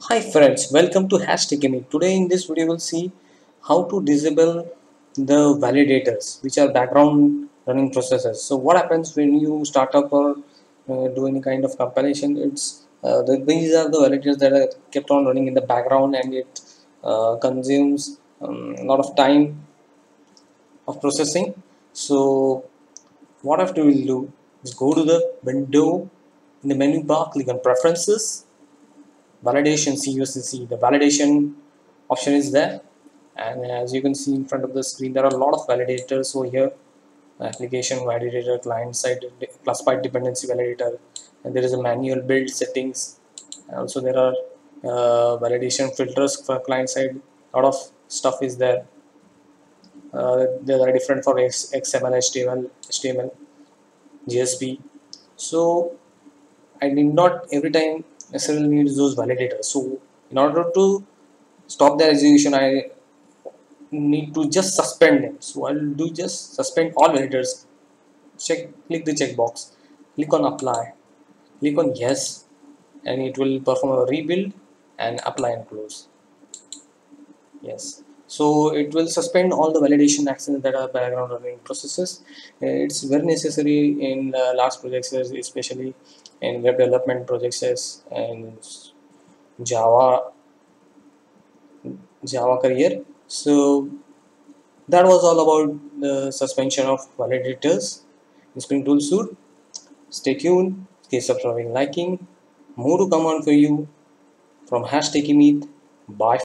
Hi friends, welcome to TechieMit. Today in this video we'll see how to disable the validators, which are background running processes. So what happens when you start up or do any kind of compilation? These are the validators that are kept on running in the background, and it consumes a lot of time of processing. So what I have to will do is go to the window in the menu bar, click on preferences, validation CUCC. The validation option is there, and as you can see in front of the screen, there are a lot of validators over here. Application validator, client side classified dependency validator, and there is a manual build settings. And also there are validation filters for client side. A lot of stuff is there. They are different for XML, HTML, GSP. So I need not every time necessarily need those validators. So in order to stop their execution, I need to just suspend them. So I'll do just suspend all validators. Click the checkbox, click on apply, click on yes, and it will perform a rebuild and apply and close. Yes. So it will suspend all the validation actions that are background running processes. It's very necessary in large projects, especially in web development projects and Java Java career. So that was all about the suspension of validators in Spring Tool Suite. Stay tuned, keep subscribing, liking. More to come on for you from #TechieMeet. Bye.